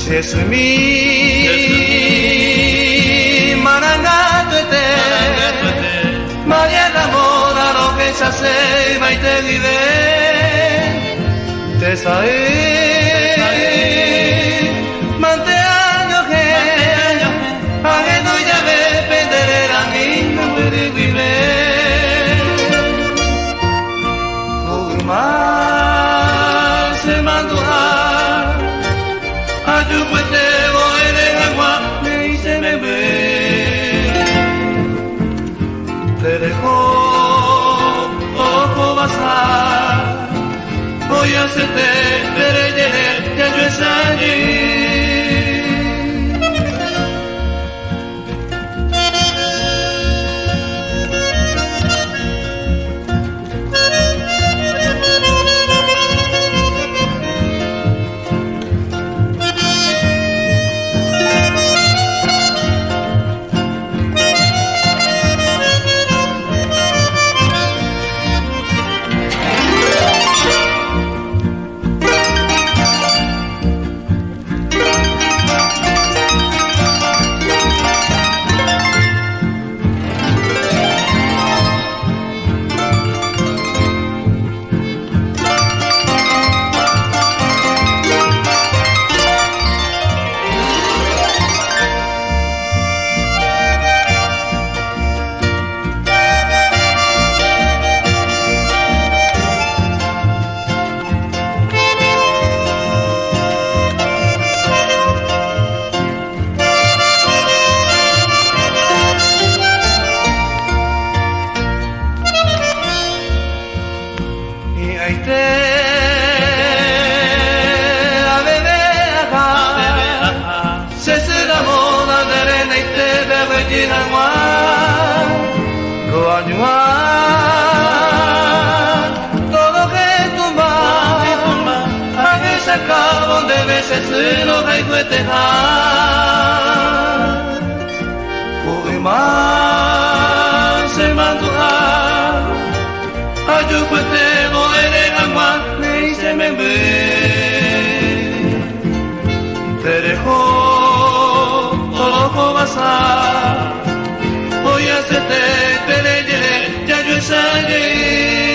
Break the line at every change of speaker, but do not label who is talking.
Sesumi Manangatuete Maria d'amor a lo que se hace y te vive Te sae Manteaño que Hague no ya ve Pendere la niña Puede vivir Koguma Se manduha Ayúdate, voy de agua, me hice beber. Te dejo poco pasar, voy a hacerte ver ya yo es allí. Todo que tumba, a que se acabó de veces lo que fue tejar. Hoy más se manduja, ayúdate, voy de agua, me hice me ve. Te dejo todo como pasar. Voy a hacerte ya yo es allí.